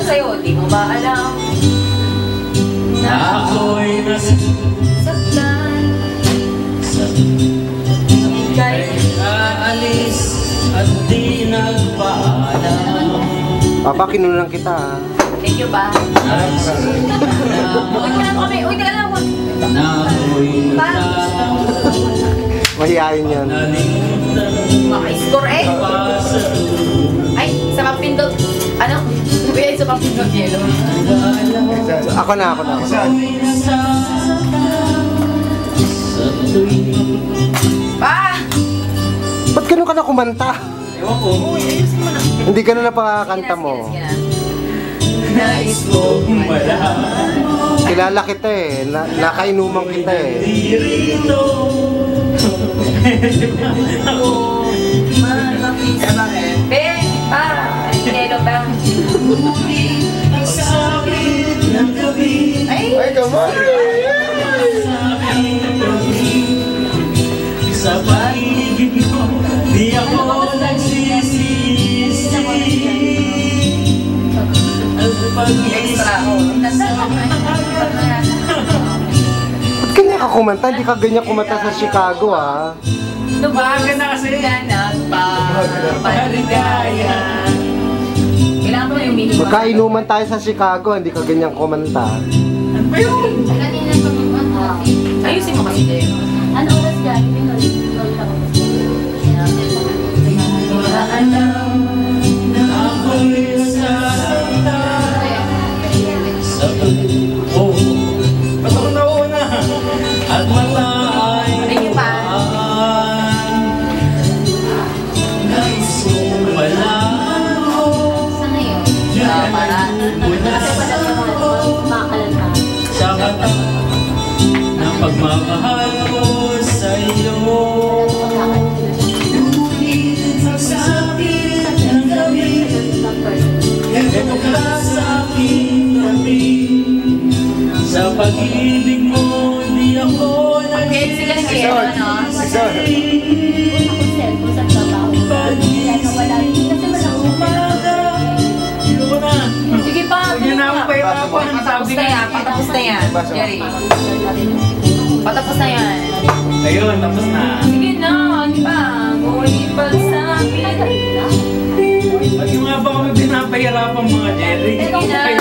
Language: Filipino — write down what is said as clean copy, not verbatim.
sa'yo, di mo ba alam na ako'y nasaktan sa ika'y aalis at di nagpaalam. Papa, kinulang kita. Thank you ba? Uy, ka lang kami. Uy, ka lang. Mahihayin yan. Maka-score eh. Ay, sa mapindot. Ano? Uy, sa mapindot yelo. Ako na. Pa! Ba't ganun ka na kumanta? Ewan ko. Uy, ayusin mo na. Hindi ganun na pakakanta mo. Nais ko malaman. Kilala kita eh. Nakainuman kita eh. Ben, pa! Yelo ba? Ay, come on! Sa pag-ibig mo, di ako nagsisisi. Extra ako. Ba't ganyan ka kumanta? Hindi ka ganyan kumanta sa Chicago ah. Baga na kasi. Paligaya. Kailangan mo yung minimum. Magkainuman tayo sa Chicago, hindi ka ganyan kumanta. Ano ba yun? Kanina sa mga Ayusin mo kasi tayo. ano oras ka? Ako'y nasasaktan sa pag-o. Ba't ako nauna? At mata ay nais kong malaman mo. Sana yun? Para. Kasi pala sa mga makakalanta. Sa kata ng pagmamahal ko sa iyo. Ngunit ang sakit ng gabi, ito ka sa aking gabi. Sa pag-ibig mo, di ako Okay, sige na kayo, ano? Ako sa trabaho. Kaya nawala rin. Kasi walang umaga. Yun na. Sige pa, Yun na ako pa yung ako. patapos na yan, patapos na yan. Jerry, patapos na yan. Ayun, tapos na. Sige na, di ba? Muli pagsabi. Pag yung nga ba kami pinapahirapan mga Jerry? Sige na.